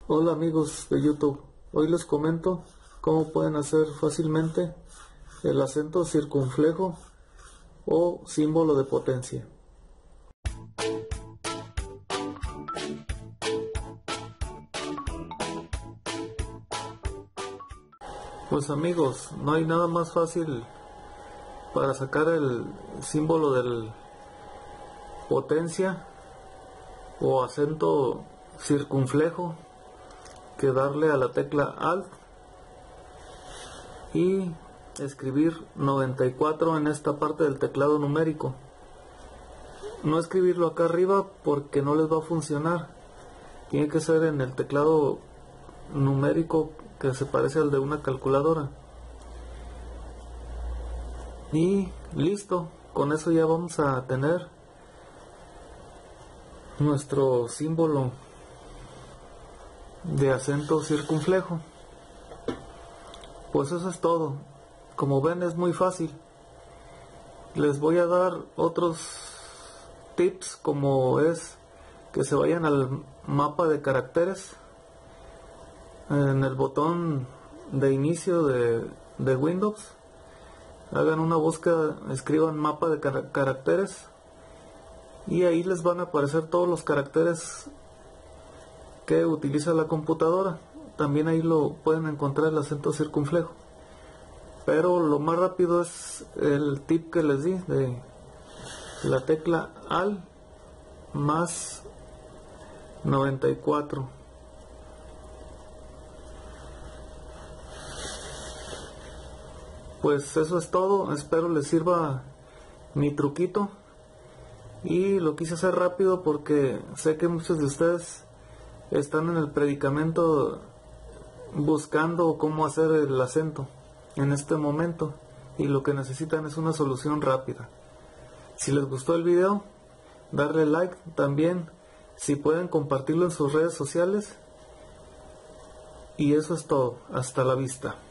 Hola amigos de YouTube, hoy les comento cómo pueden hacer fácilmente el acento circunflejo o símbolo de potencia. Pues amigos, no hay nada más fácil para sacar el símbolo del potencia o acento circunflejo que darle a la tecla Alt y escribir 94 en esta parte del teclado numérico. No escribirlo acá arriba porque no les va a funcionar. Tiene que ser en el teclado numérico que se parece al de una calculadora. Y listo, con eso ya vamos a tener nuestro símbolo de acento circunflejo. Pues eso es todo. Como ven, es muy fácil. Les voy a dar otros tips, como es que se vayan al mapa de caracteres en el botón de inicio de Windows. Hagan una búsqueda, escriban mapa de caracteres y ahí les van a aparecer todos los caracteres que utiliza la computadora. También ahí lo pueden encontrar el acento circunflejo, pero lo más rápido es el tip que les di de la tecla Alt más 94. Pues eso es todo, espero les sirva mi truquito y lo quise hacer rápido porque sé que muchos de ustedes están en el predicamento buscando cómo hacer el acento en este momento y lo que necesitan es una solución rápida. Si les gustó el video, darle like, también si pueden compartirlo en sus redes sociales, y eso es todo. Hasta la vista.